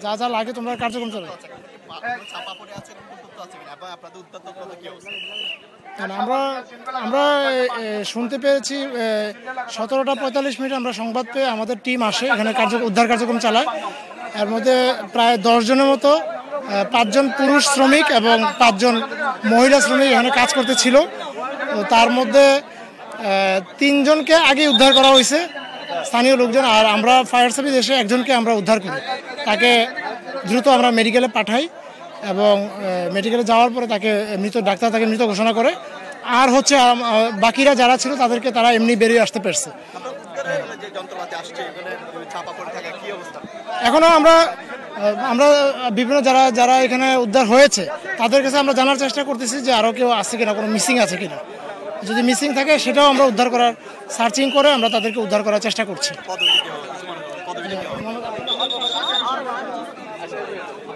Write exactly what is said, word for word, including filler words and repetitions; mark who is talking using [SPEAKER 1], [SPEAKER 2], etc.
[SPEAKER 1] যা যা লাগে তোমরা কার্যক্রম চলে। আমরা আমরা শুনতে পেয়েছি সতেরোটা পঁয়তাল্লিশ মিনিট আমরা সংবাদ পেয়ে আমাদের টিম আসে এখানে কার্য উদ্ধার কার্যক্রম চালায়। এর মধ্যে প্রায় দশ জনের মতো, পাঁচজন পুরুষ শ্রমিক এবং পাঁচজন মহিলা শ্রমিক এখানে কাজ করতেছিল। তার মধ্যে তিনজনকে আগে উদ্ধার করা হয়েছে স্থানীয় লোকজন, আর আমরা ফায়ার সার্ভিস এসে একজনকে আমরা উদ্ধার করি, তাকে দ্রুত আমরা মেডিকেলে পাঠাই এবং মেডিকেলে যাওয়ার পরে তাকে মৃত ডাক্তার তাকে মৃত ঘোষণা করে। আর হচ্ছে বাকিরা যারা ছিল তাদেরকে তারা এমনি বেরিয়ে আসতে পারছে। এখনো আমরা আমরা বিভিন্ন যারা যারা এখানে উদ্ধার হয়েছে তাদের কাছে আমরা জানার চেষ্টা করতেছি যে আরও কেউ আছে কিনা, কোনো মিসিং আছে কিনা। যদি মিসিং থাকে সেটাও আমরা উদ্ধার করার সার্চিং করে আমরা তাদেরকে উদ্ধার করার চেষ্টা করছি।